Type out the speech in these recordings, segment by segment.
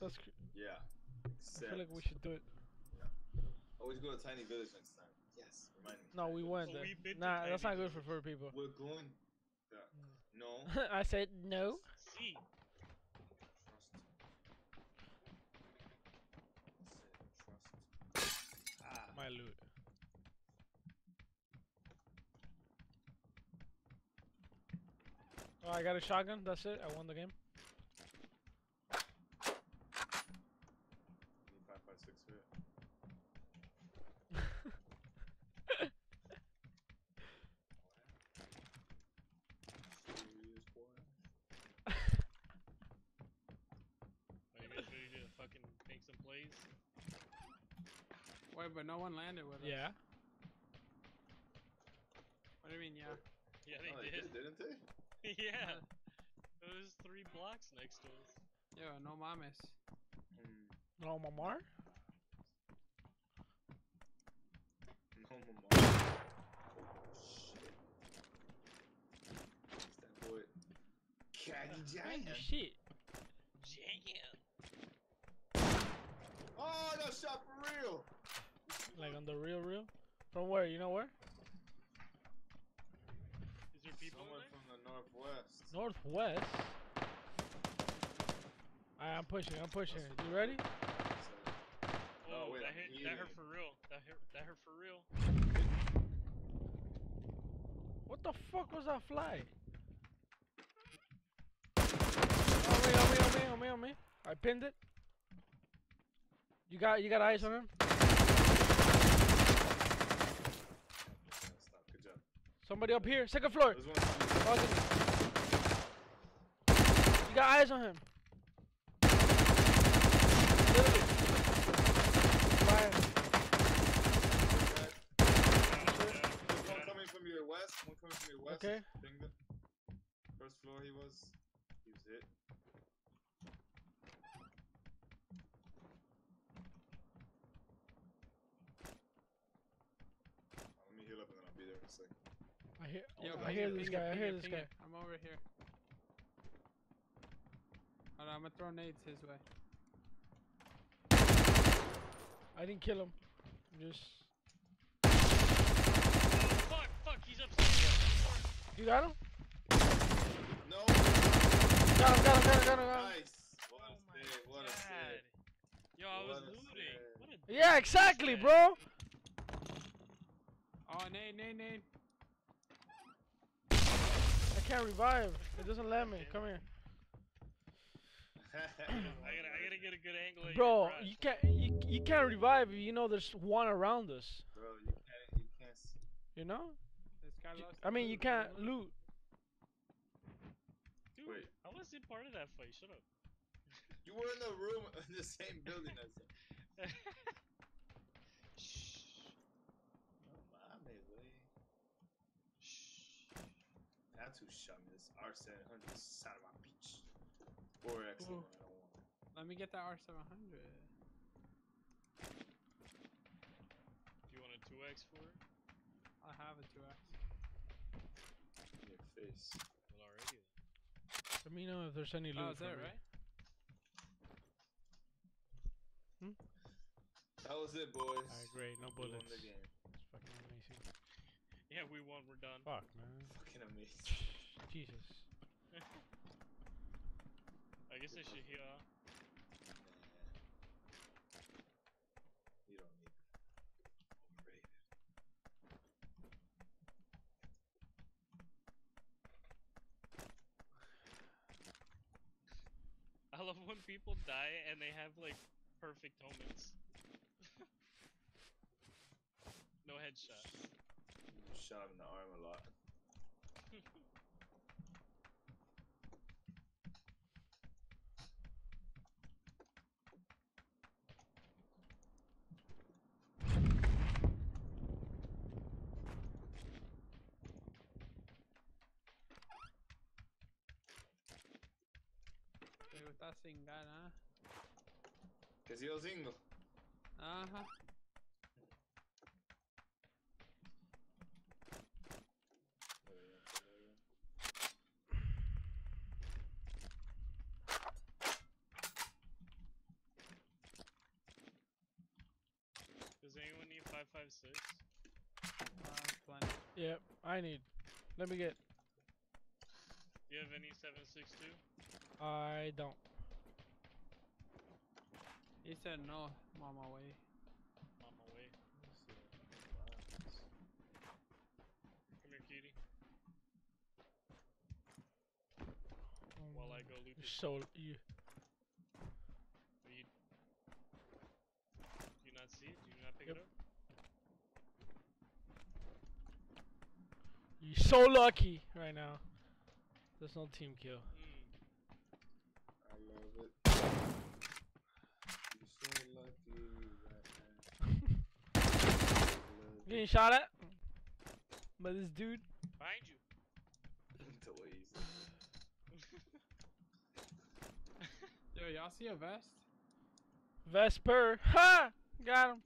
That's. Yeah. I feel like we should do it. Always go to Tiny Village next time. Yes, remind me. No, we went there. Nah, that's not good for fur people. We're going. No. I said no. See. Trust. My loot. Oh, I got a shotgun. That's it. I won the game. 5.56 for it. Serious boy. Are you guys ready to fucking make some plays? Wait, but no one landed with us. Yeah. What do you mean, yeah? Yeah, they Oh, did. Didn't they? Yeah. There was 3 blocks next to us. Yo, no mames. No, Mamar? No, mama. Shit. It's that boy. Caggy Giant. Shit. Jam. Oh, that shot for real. Like on the real? From where? You know where? Is there people Someone in from the northwest. Northwest? I'm pushing. You ready? Oh, wait, that I'm hurt healing. for real. That hurt for real. What the fuck was that fly? On me. I pinned it. You got eyes on him? Stop. Good job. Somebody up here, second floor. There's one. Balcony. You got eyes on him. Literally. Fire. There's one coming from your west. Okay. Bingo. First floor he was hit. Let me heal up and then I'll be there in a second. I hear this guy. I'm over here. Hold on, I'm gonna throw nades his way. I didn't kill him. Just. Fuck, he's upstairs. You got him? No! Got him. Nice! What a save. Yo, I was What a looting. save. What a Yeah, exactly, bro. Oh, nade. I can't revive. It doesn't let me. Come here. I gotta get a good angle at Bro, your crotch. you can't revive if you know there's one around us. Bro, you can't see. You know? This guy lost I mean, you loot, can't remember? loot. Dude, Wait. I wasn't part of that fight. Shut up. You were in the room in the same building as him. Shh. No mames, wey. That's who shot me. This R700 son of a bitch. 4X, I Ooh. don't want it. Let me get that R700. Do you want a 2x for it? I have a 2X. In your face. Well, already then. Let me know if there's any loot. Oh, is that for me. right? That was it, boys. Alright, great. No We won bullets. the game. It's fucking amazing. Yeah, we won. We're done. Fuck, man. Fucking amazing. Jesus. I guess I should heal out. You don't need it. Overrated. I love when people die and they have like perfect helmets. No headshots. You shot in the arm a lot. Te gusta cingar, ¿ah? Que si yo singo. Ajá. 6. Plenty. Yep, I need. Let me get. Do you have any 7.62? I don't. He said no, I'm on my way. On my way. Come here, cutie. While I go loot You're this. so you. Do you not see it? Do you not pick Yep. it up? You're so lucky right now. There's no team kill. I love it. You're so lucky right now. Getting shot at by this dude. Behind you. The way he's Yo, y'all see a vest? Vesper. Ha! Got him.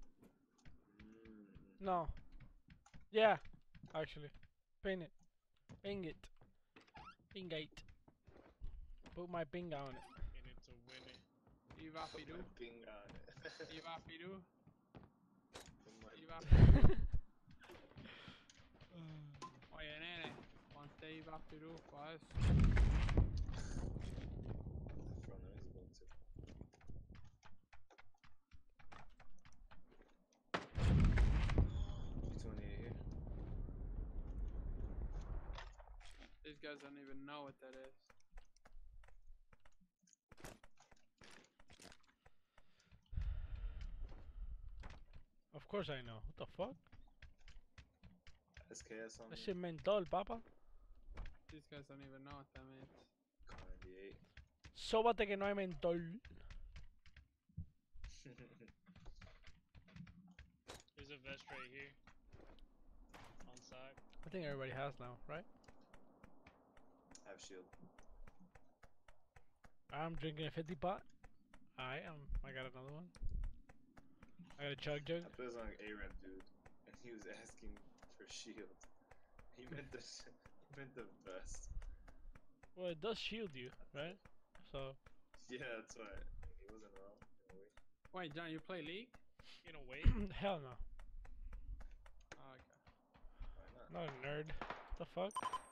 No. Yeah. Actually. Pin it. Ping it. Pingate. Put my ping on it. And it's a winner. Ivapidu. ping on it. Ivapidu. Put my Ivapidu. Oye, nene. Ponte Ivapidu, pues. From invisible too. P28 here. These guys don't even know what that is. Of course I know. What the fuck? SKS on That me. shit mental, papa. These guys don't even know what that means. 98. Sóbate que no hay mentol. There's a vest right here. On side. I think everybody has now, right? I have shield. I'm drinking a 50 pot. I got another one. I got a chug jug. I put this on A-Rep dude, and he was asking for shield. He meant the vest. Well, it does shield you, right? So Yeah, that's why he wasn't wrong. In a way. Wait, John, you play League? In a way. hell no. Oh, okay. Why not? Not a nerd. The fuck?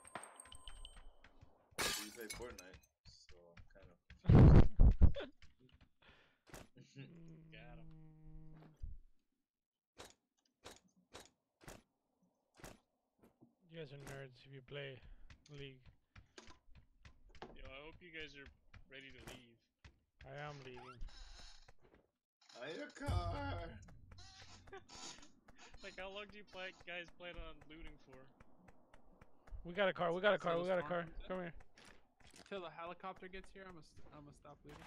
You play Fortnite, so kind of. Got him. You guys are nerds if you play League. Yo, I hope you guys are ready to leave. I am leaving. On your car. Like, how long do you guys plan on looting for? We got a car. We got a car. Till We the got a storm car. comes in? Come here. Till the helicopter gets here, I'm gonna stop leaving.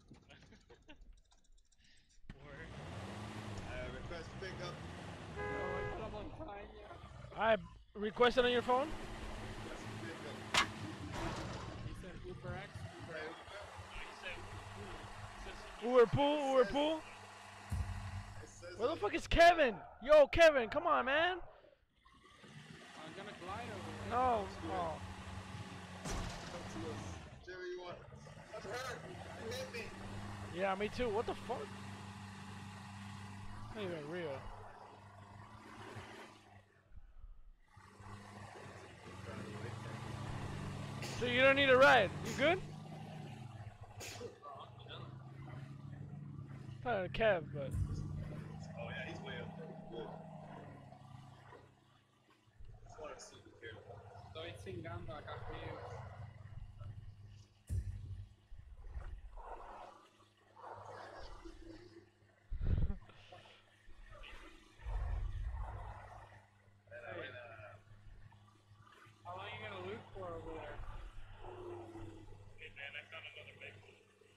Word. Request pickup. No, I put up on time, yeah. I requested on your phone. Request pickup. He said Uber X. Uber X. Uber pool. Uber pool. It says Where the it. fuck is Kevin? Yo, Kevin, come on, man. I'm gonna glide over there. No. Oh. Come to us. Jerry, you want? I'm hurt. Hit me. Yeah, me too. What the fuck? Not even real. So you don't need a ride. You good? Not a cab, but Oh yeah, he's way up there. Good. Just want to see the careful. Estoy chingando acá frío. How long you gonna loot for over there? Hey man, I found another vehicle.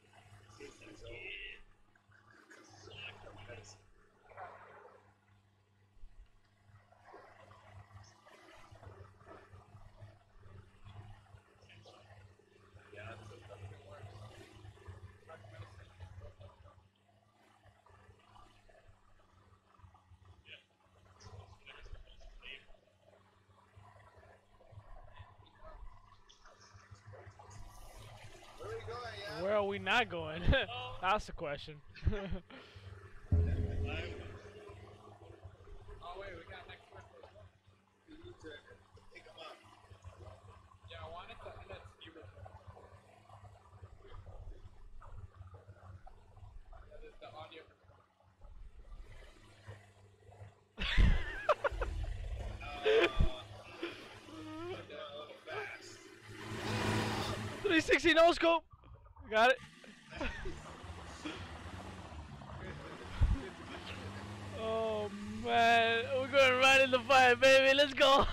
Where are we going, yeah? where are we not going? That's the question. Oh, 360 no scope. Got it. Oh man, we're going right in the fire, baby. Let's go. No.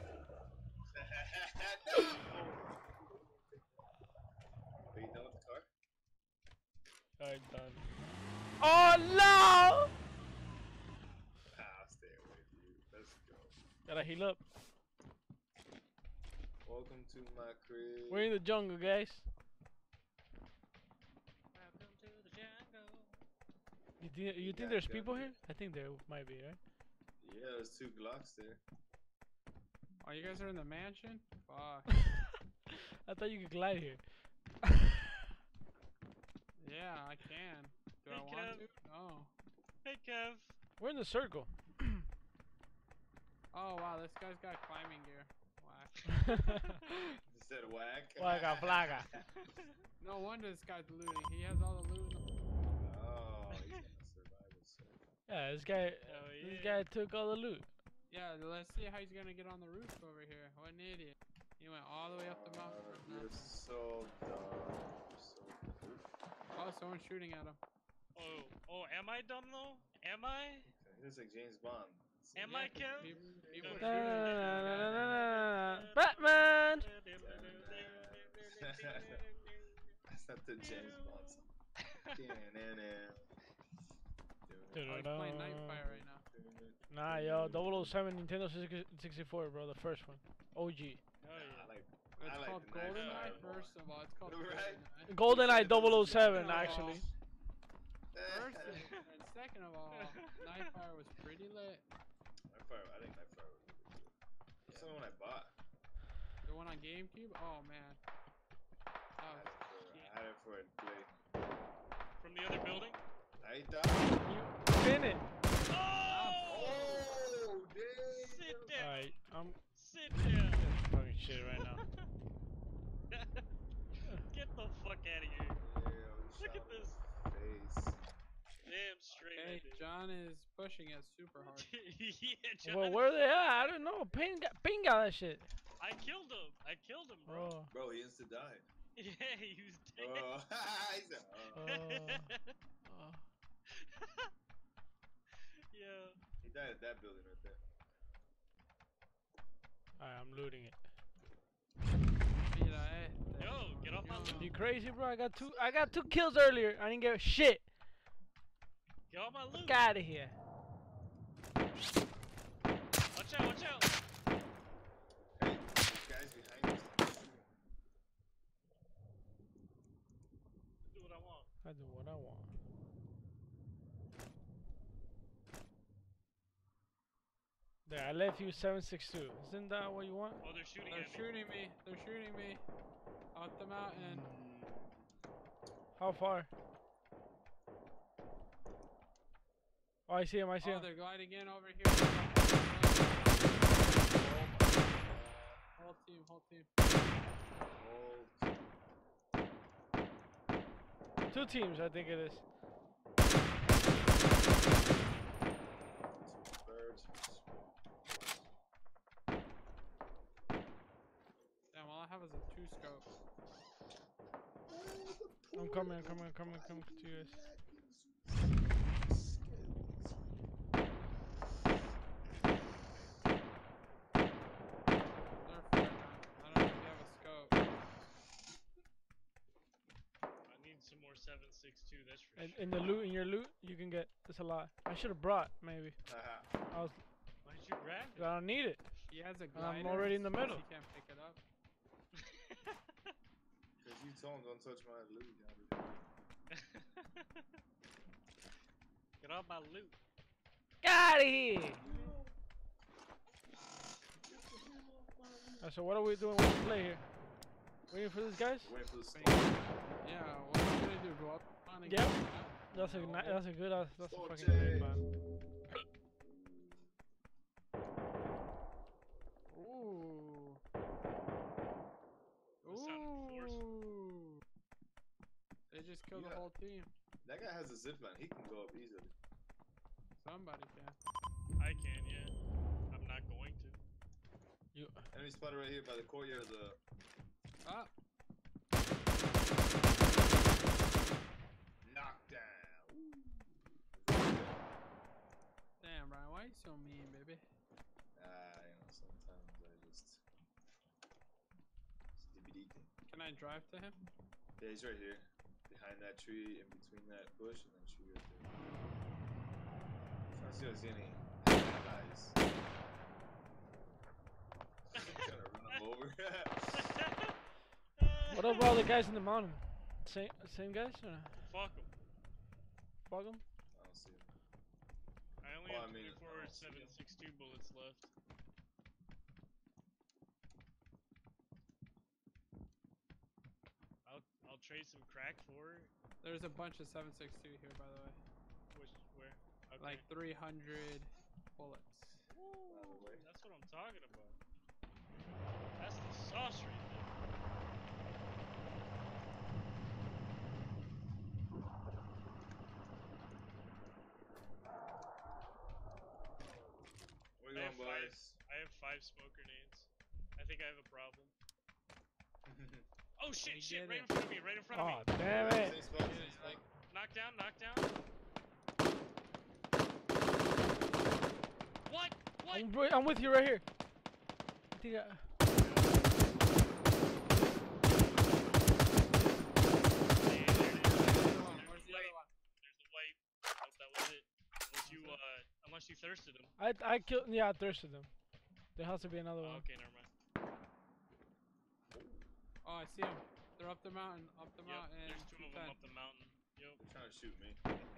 Are you done with the car? I'm done. Oh no! I'll stay away from you. Let's go. Gotta heal up. Welcome to my crib. We're in the jungle, guys. Welcome to the jungle. You think there's people here? I think there might be, right? Yeah, there's 2 Glocks there. Oh, you guys are in the mansion? Fuck. I thought you could glide here. Yeah, I can. Do I Hey, want Kev. to? No. Hey, Kev. We're in the circle. Oh wow, this guy's got climbing gear. Whack. You said whack? Plaga, plaga. No wonder this guy's looting. He has all the loot. Oh, he's gonna survive this. Yeah, this guy. Oh, This yeah. guy took all the loot. Yeah, let's see how he's gonna get on the roof over here. What an idiot. He went all the way up the mountain. for You're nothing. so dumb. You're so dumb. Oh, someone's shooting at him. Oh, am I dumb though? Am I? He looks like James Bond. Am Yeah, I, 'cause Kev? people are Da, shooting da, at da, him. da, da, da, da. Batman! That's not the James Bond song. Oh, he's playing Nightfire right now. Nah, yo, 007 Nintendo 64, bro, the first one. OG. Oh, yeah. It's I like called the Nightfire GoldenEye, one. first of all. It's called Right. GoldenEye. GoldenEye 007, Second of actually. First and second of all, Nightfire was pretty lit. I think Nightfire was really good. That's the one I bought. The one on GameCube? Oh man. I had it for a play. From the other building? I thought. You spin it. Oh! Oh, Sit damn. down. Alright, I'm Sit down. fucking shit right now. Get the fuck out of here. Look at this. Face. Damn straight. Okay, I did. John is pushing it super hard. Yeah, John. Well, where they at? I don't know. Ping got that shit. I killed him, bro. Oh. Bro, he insta died. Yeah, he was dead. Oh, he said, Oh. Yeah. He died at that building right there. Alright, I'm looting it. Mira, este. Yo, get off my Yo. loot. You crazy, bro? I got two kills earlier. I didn't get shit. Get off my loot. Get out of here. Watch out, watch out. Hey, these guys behind us. Do what I want. I do what I want. There, I left you 762. Isn't that what you want? Oh, they're shooting They're at me. shooting me. They're shooting me. Out the mountain. How far? Oh, I see him. I see Oh, him. they're gliding in over here. Whole team, whole team. Oh, Two teams, I think it is. birds. Damn, all I have is a 2-scope. I'm coming to you guys. They're far down. I don't know if you have a scope. I need some more 7.62, that's for And sure. in your loot, you can get. That's a lot. I should have brought maybe. I was. Why'd you grab it? I don't need it. He has a I'm glider. already in the so middle. He can't pick it up. Because you told him don't touch my loot. Get off my loot. Get out of here! So what are we doing when we play here? Waiting for these guys? Wait for the Bang. storm. Yeah, what are you gonna do? Go up on and Yep. get it? That's a No. that's a good that's a Forte. fucking great plan. Ooh. That sounded forceful. Ooh. They just killed the Yeah. whole team. That guy has a zipline. He can go up easily. Somebody can. I can, yeah. I'm not going to. You Enemy spotted right here by the courtyard of the. Ah, so mean, baby. Sometimes I just. Stupid. Can I drive to him? Yeah, he's right here. Behind that tree, in between that bush, and that tree right there. I'm trying to see if I see any allies. Trying to run him over. What about all the guys in the mountain? Same guys or not? Fuck 'em. Fuck 'em? I don't see him. I only Well, have I mean, 24 I don't see 7.62 bullets left. I'll trade some crack for it. There's a bunch of 7.62 here, by the way. Where? Okay. Like 300 bullets. By the way. That's what I'm talking about. That's the sauce right there. Where you going, boys? I have 5 smoke grenades. I think I have a problem. Oh shit, You shit, get right it. in front of me, right in front of Oh, me. damn it. Same spot, Yeah, same spot. like- Knock down, knock down. What? What? I'm with you right here. I think I... Where's the other one? There's the white. Nope, that was it. Unless you thirsted him. I killed... Yeah, I thirsted them. There has to be another Oh, one. okay, never mind. Oh, I see them. They're up the mountain, Yep, and there's 2 of them 210. up the mountain. Yep. They're trying to shoot me.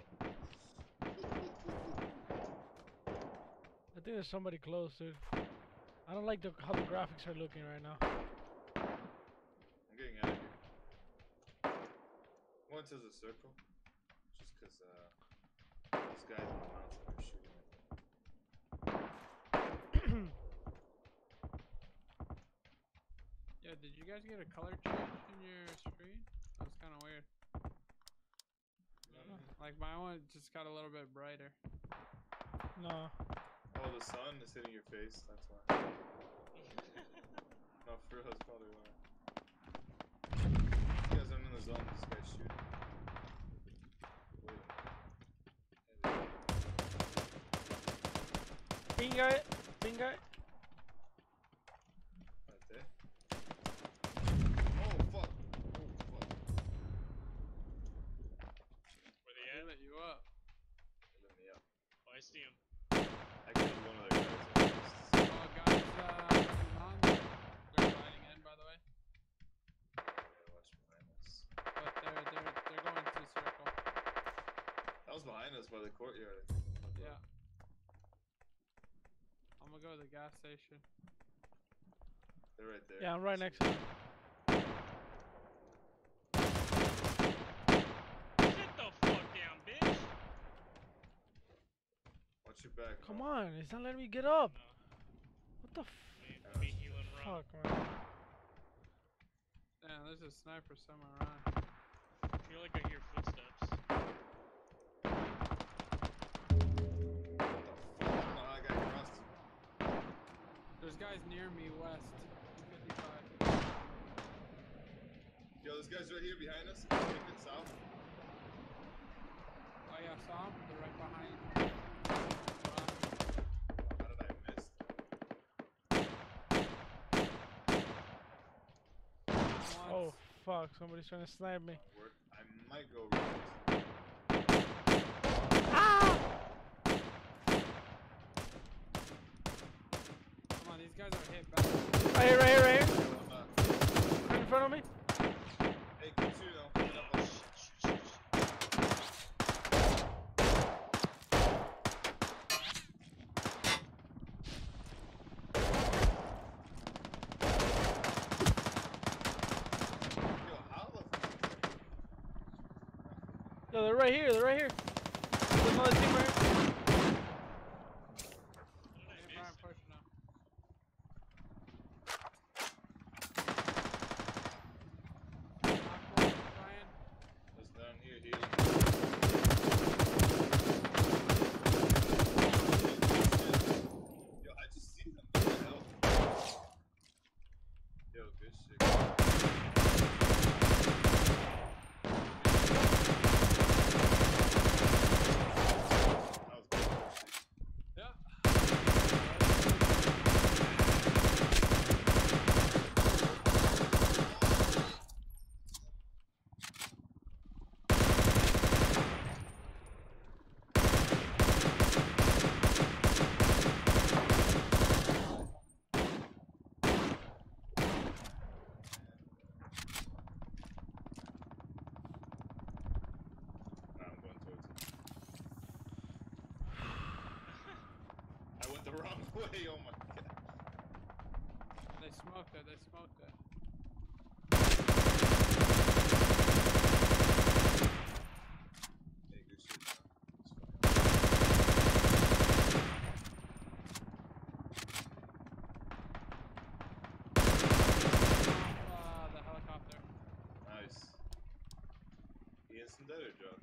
I think there's somebody close, dude. I don't like how the graphics are looking right now. I'm getting out of here. Going to the circle. Just because, these guys on the mountain are shooting at me. Yeah, did you guys get a color change in your screen? That was kind of weird. Like my one just got a little bit brighter. No. Oh, the sun is hitting your face, that's why. No, for real, that's probably why. You guys aren't in the zone, this guy's shooting. Wait. Pinga it. Pinga it. Right there. Oh, fuck. Oh, fuck. Where they They at? lit you up. They lit me up. Oh, I see him. I killed one of their guys. I guess. Oh, guys, on. They're fighting in, by the way. Yeah, watch behind us. But they're going to circle. That was behind us by the courtyard, I think. Yeah. I'm gonna go to the gas station. They're right there. Yeah, I'm right next to them. Sit the fuck down, bitch. Watch your back. Come bro. on, it's not letting me get up. No, What the me healing run. fuck, man? Damn, there's a sniper somewhere around. I feel like I hear footsteps. What the fuck? I don't know how I got across to. There's guys near me west. 55. Yo, this guy's right here behind us. Take it south. Oh yeah, saw them. They're right behind me. How did I miss? Oh, fuck. Somebody's trying to snipe me. Work. I might go reverse. Ah! Come on, these guys are hit back. Right here, right here, right here. I'm not. Right in front of me. Hey, continue now. Put it up. Oh, shit. Yo, how the fuck? Yo, they're right here. They're right here. There's another team right here. What did I Hey, Brian, miss? push now. Knock one, Brian. Just down here, healing. Yo, I just see them. What the hell? Yo, good shit. wrong way. Oh my god. They smoked it. They smoked it. Hey, good shit, man. The helicopter. Nice. He instant dead or dropped?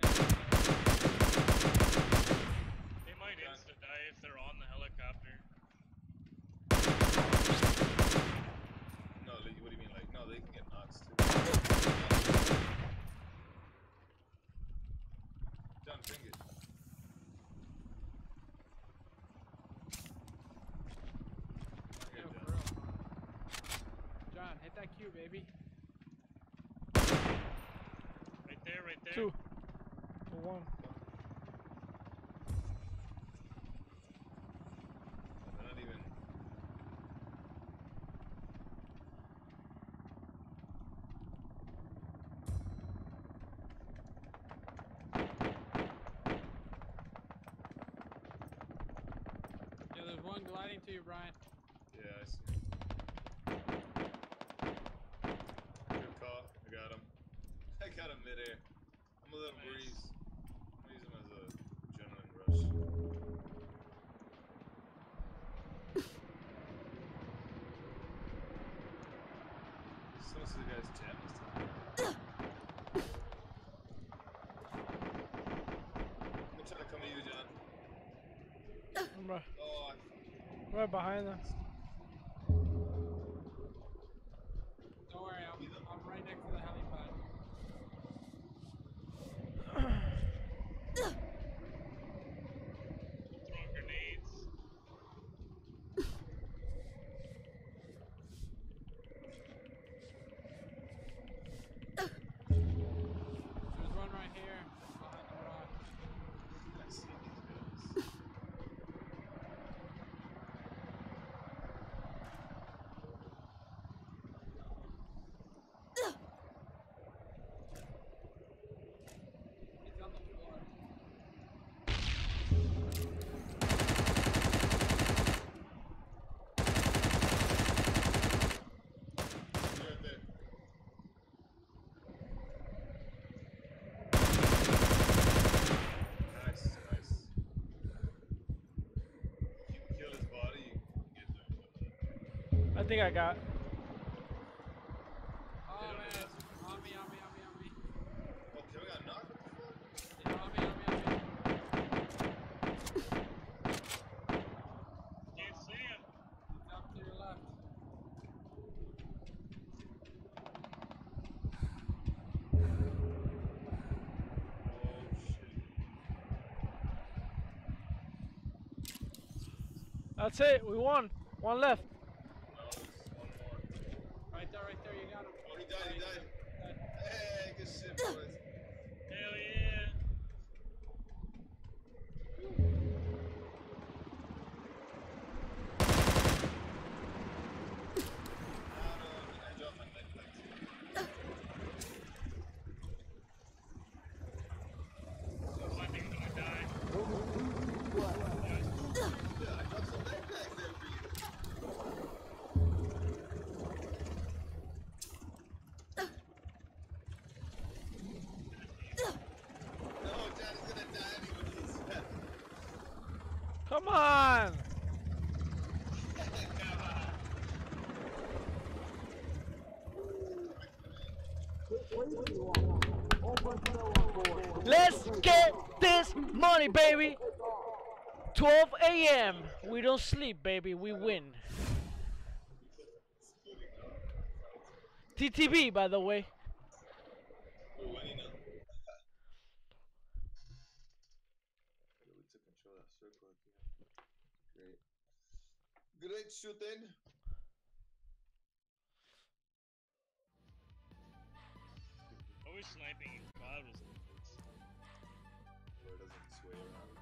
They might Yeah. insta die if they're on the helicopter. No, like, what do you mean? Like, no, they can get knocks too. John, bring it. Here, Yo, John. for real. John, hit that Q, baby. Right there, right there. 2 for 1. They're not even. Yeah, there's one gliding to you, Brian. Yeah, I see him. Good call. I got him. I got him midair. I'm a little Nice. breeze. I'm gonna use him as a adrenaline rush. Someone see the guy's jam this time. I'm gonna try to come at you, John. I'm right, Oh, right behind them. Don't worry, I'm right next to the helipad. Throwing grenades. There's one right here behind the rock. I see these guys. He's on the floor. You're right there. Nice, nice. If you kill his body, you can get there. I think I got. Oh Hit him man, with on me, on me, on me, on me. Oh, Kevin got knocked? Yeah, on me, on me, on me. Can't see him. He's up to your left. Oh, shit. That's it. We won. 1 left. No, there's one more. Right there, you got him. Oh, he died, he died. Dead. Hey, good shit, boys. Hell yeah. I dropped my neck back too. Oh, I think I'm gonna die. Yeah, I dropped some neck back there for you. No, Daddy's gonna die anyway. Come on. Let's get this money, baby. 12 a.m. We don't sleep, baby. We win. TTB, by the way. We're winning now. We took control of that circle at the end. Great. Great shooting. Always sniping in God was the best. Where it doesn't sway around.